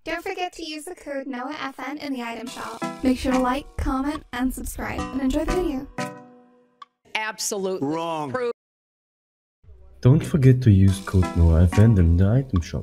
Don't forget to use the code NOAHFN in the item shop. Make sure to like, comment, and subscribe, and enjoy the video. Absolutely wrong. Don't forget to use code NOAHFN in the item shop.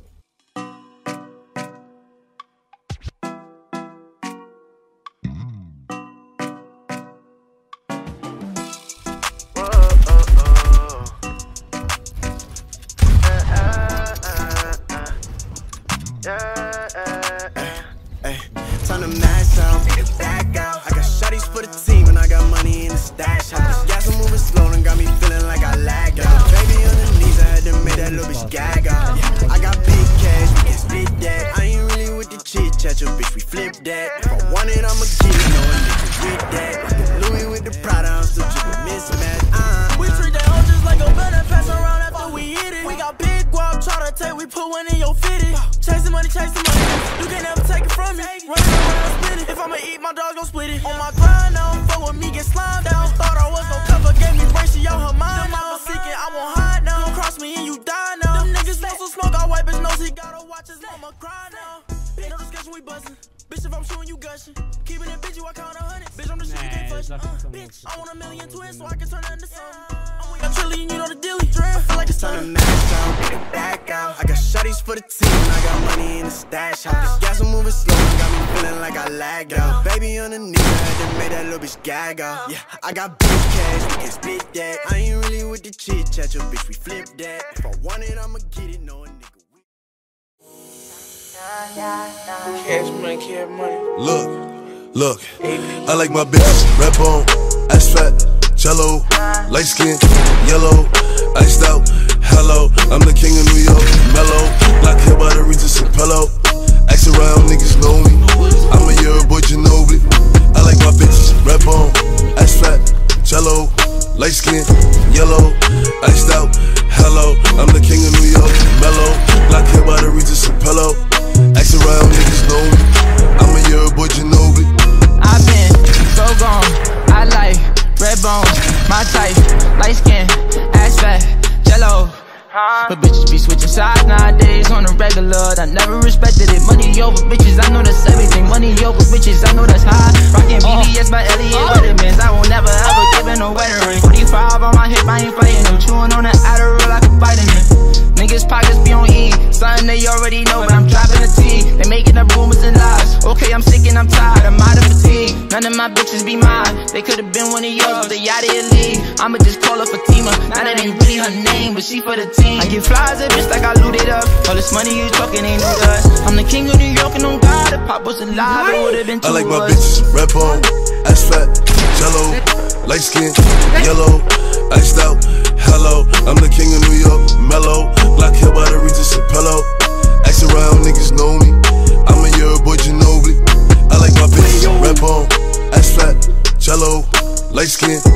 Time to mash out, get back out. I got shotties for the team and I got money in the stash house. Gas I'm moving slow and got me feeling like I lag out. Baby on the knees, I had to make that little bitch gag out. I got big cash, we can split that. I ain't really with the chit chat, your bitch, we flip that. If I want it, I'ma get it, no a nigga with that. Louis with the Prada, I'm still drippin' mismatch. We treat that hoe just like a better pass around after we hit it. We got big guap, try to take, we put one in your fitted. Chasing money, you can never take it from me. Running around, split it. If I'ma eat, my dog gon' split it. On my grind now, fuck with me, get slimed down. Thought I was gon' cover, gave me brain, she out her mind now. Seeking, I won't hide now. Don't cross me and you die now. Them niggas want some smoke, I wipe his nose, he gotta watch his mama cry now. No discussion, we buzzing. Bitch, if I'm shooting, you gushing. Keeping it bitch, you I count 100. Bitch, I'm the shit, you can't fush. Bitch, I want a million twins so I can turn it into something. I'm with a trillion, you know the dealie. I feel like it's time to mash out, get back out. I got shotties for the team and I got money in the stash house. Gas I'm moving slow and got me feeling like I lag out. Baby on the knee, I had to make that little bitch gag out. Yeah, I got big cash, we can split that. I ain't really with the chit chat, your bitch, we flip that. If I want it, I'ma get it, no a nigga. Cash money, cash money. Look, I like my bitches red bone, ass fat, jello, light skin, yellow, iced out, hello. I'm the king of New York, mellow, black hair by the Regis and pillow. Ask around, niggas know me. I'm a year boy, Ginobili. I like my bitches red bone, ass fat, jello, light skin, yellow, iced out, hello. I'm the king of New York, mellow, black hair by the Regis and pillow. Ask around, niggas know me. I'm a year boy, Ginobili. I've been so gone. I like red bones, my type, light skin, ass fat, jello. But bitches be switching sides nowadays on the regular. I never respected it. Money over bitches, I know that's everything. Money over bitches, I know that's high. Rockin' BBS by Elliot Weathermans. I will never ever give in a wedding ring. 45 on my hip, I ain't fighting them. Chewing on that Adderall like a vitamin. Niggas pockets be on E. Something they already know, but I'm dropping the T. They making up rumors and lies. Okay, I'm sick and I'm tired, I'm out of fatigue. None of my bitches be mine. They could've been one of yours, but they out of your league. I'ma just call her Fatima. Now that ain't really her name, but she for the team. I get flies up just like I looted up. All this money you talking ain't no dust. I'm the king of New York and on God. If Pop was alive, it would've been two I like my of us. bitches red bone, ass fat, jello, light skin, yellow, iced out, hello. I'm the king of New York, mellow, black hair by the Regis and pillow. Ask around, niggas know me. I'm a year boy, Ginobili. I like my bitches red bone, ass fat, jello, light skin,